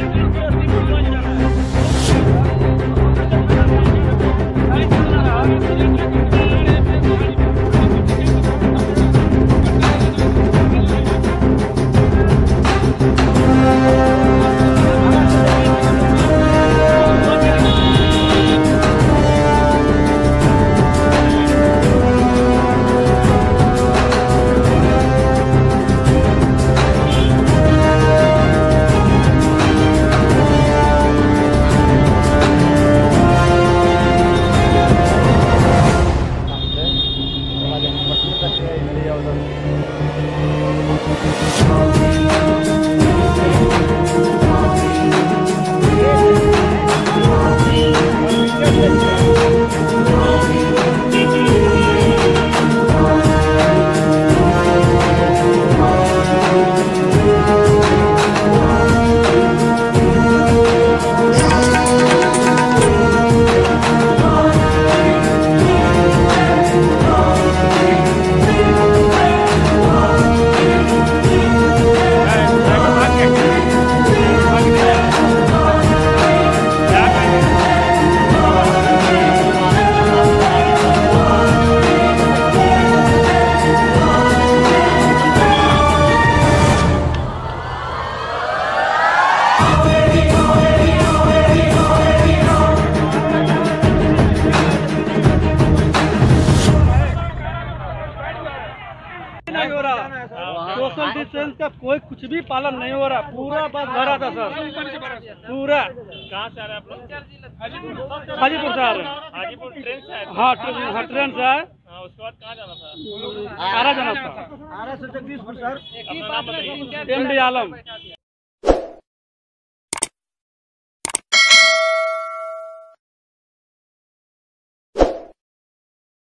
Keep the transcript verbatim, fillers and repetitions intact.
नहीं हो रहा, सोशल डिस्टेंस का कोई कुछ भी पालन नहीं हो रहा, पूरा बस भरा था सर, पूरा। कहाँ से आ रहे हैं आप लोग? हाजीपुर से आ रहे हैं। हाजीपुर ट्रेन से आए? हाँ हाँ ट्रेन से आए। उसके बाद कहाँ जाना था? आरा जाना था। अपना नाम बताइए। एम डी आलम।